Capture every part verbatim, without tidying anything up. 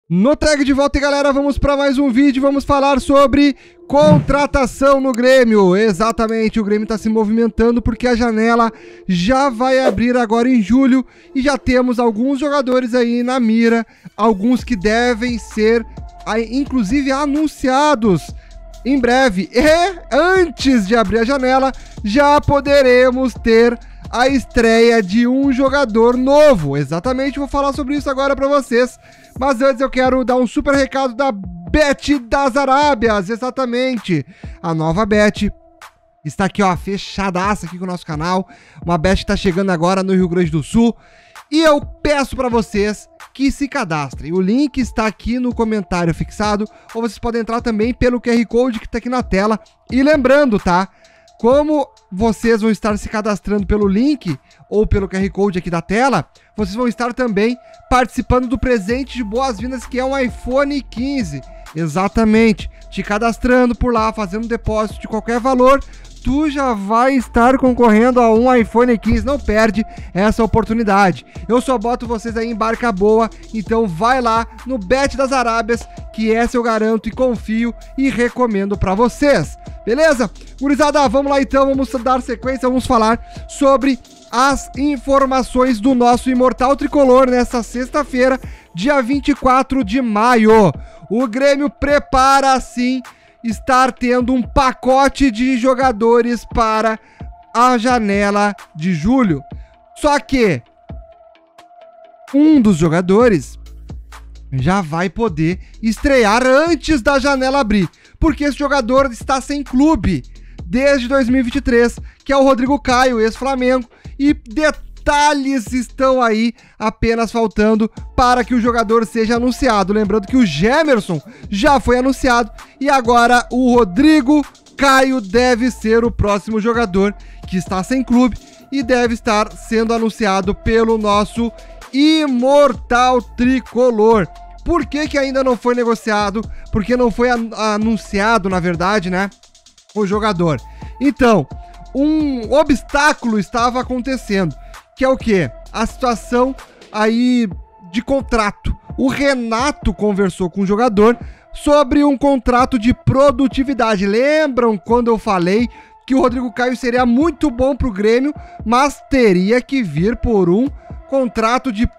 No tag de volta, galera, vamos para mais um vídeo, vamos falar sobre contratação no Grêmio. Exatamente, o Grêmio está se movimentando porque a janela já vai abrir agora em julho e já temos alguns jogadores aí na mira, alguns que devem ser, inclusive, anunciados em breve. E antes de abrir a janela, já poderemos ter a estreia de um jogador novo. Exatamente, vou falar sobre isso agora para vocês. Mas antes eu quero dar um super recado da Bet das Arábias. Exatamente, a nova Bet está aqui, ó, fechadaça aqui com o nosso canal. Uma Bet que está chegando agora no Rio Grande do Sul. E eu peço para vocês que se cadastrem. O link está aqui no comentário fixado, ou vocês podem entrar também pelo Q R Code que está aqui na tela. E lembrando, tá? Como vocês vão estar se cadastrando pelo link ou pelo Q R Code aqui da tela, vocês vão estar também participando do presente de boas-vindas, que é um iPhone quinze. Exatamente, te cadastrando por lá, fazendo um depósito de qualquer valor, tu já vai estar concorrendo a um iPhone quinze. Não perde essa oportunidade. Eu só boto vocês aí em barca boa, então vai lá no Bet das Arábias, que essa eu garanto e confio e recomendo para vocês. Beleza? Gurizada, vamos lá então, vamos dar sequência, vamos falar sobre as informações do nosso Imortal Tricolor nessa sexta-feira, dia vinte e quatro de maio. O Grêmio prepara, sim, estar tendo um pacote de jogadores para a janela de julho. Só que um dos jogadores já vai poder estrear antes da janela abrir, porque esse jogador está sem clube desde dois mil e vinte e três, que é o Rodrigo Caio, ex-Flamengo, e detalhes estão aí apenas faltando para que o jogador seja anunciado. Lembrando que o Gemerson já foi anunciado e agora o Rodrigo Caio deve ser o próximo jogador que está sem clube e deve estar sendo anunciado pelo nosso Imortal Tricolor. Por que que ainda não foi negociado? Porque não foi an- anunciado, na verdade, né, o jogador. Então, um obstáculo estava acontecendo, que é o quê? A situação aí de contrato. O Renato conversou com o jogador sobre um contrato de produtividade. Lembram quando eu falei que o Rodrigo Caio seria muito bom para o Grêmio, mas teria que vir por um contrato de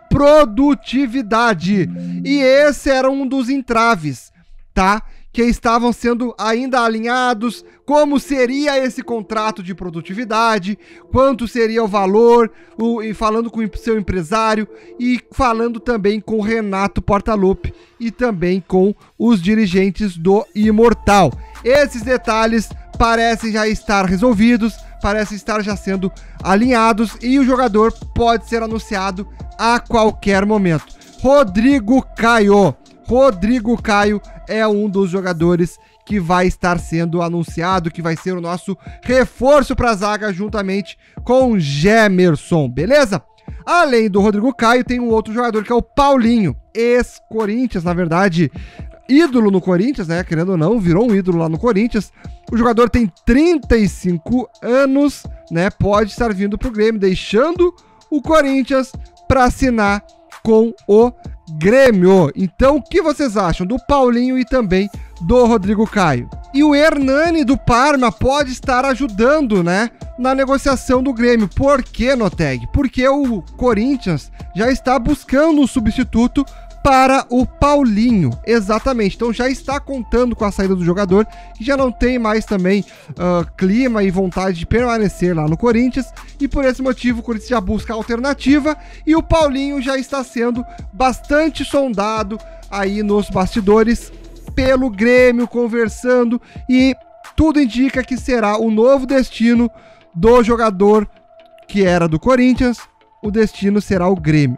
produtividade. E esse era um dos entraves, tá? Que estavam sendo ainda alinhados. Como seria esse contrato de produtividade, quanto seria o valor, o, e falando com o seu empresário e falando também com o Renato Portaluppi e também com os dirigentes do Imortal. Esses detalhes parecem já estar resolvidos, parecem estar já sendo alinhados e o jogador pode ser anunciado a qualquer momento. Rodrigo Caio. Rodrigo Caio é um dos jogadores que vai estar sendo anunciado, que vai ser o nosso reforço para a zaga juntamente com Gemerson, beleza? Além do Rodrigo Caio, tem um outro jogador que é o Paulinho, ex-Corinthians, na verdade, ídolo no Corinthians, né? Querendo ou não, virou um ídolo lá no Corinthians. O jogador tem trinta e cinco anos, né? Pode estar vindo pro Grêmio, deixando o Corinthians para assinar com o Grêmio. Então, o que vocês acham do Paulinho e também do Rodrigo Caio? E o Hernani do Parma pode estar ajudando, né, na negociação do Grêmio. Por que, Noteg? Porque o Corinthians já está buscando um substituto para o Paulinho. Exatamente. Então já está contando com a saída do jogador, que já não tem mais também uh, clima e vontade de permanecer lá no Corinthians, e por esse motivo o Corinthians já busca alternativa e o Paulinho já está sendo bastante sondado aí nos bastidores pelo Grêmio, conversando, e tudo indica que será o novo destino do jogador que era do Corinthians. O destino será o Grêmio.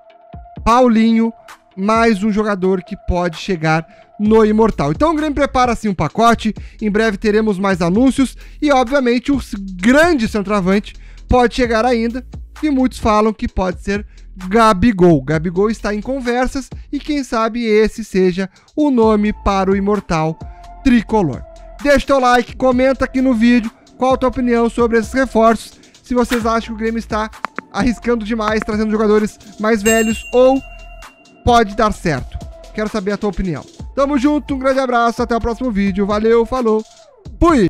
Paulinho, mais um jogador que pode chegar no Imortal. Então o Grêmio prepara assim um pacote, em breve teremos mais anúncios e obviamente o grande centroavante pode chegar ainda, e muitos falam que pode ser Gabigol. Gabigol está em conversas e quem sabe esse seja o nome para o Imortal Tricolor. Deixa teu like, comenta aqui no vídeo qual a tua opinião sobre esses reforços, se vocês acham que o Grêmio está arriscando demais, trazendo jogadores mais velhos, ou pode dar certo. Quero saber a tua opinião. Tamo junto, um grande abraço, até o próximo vídeo. Valeu, falou, fui!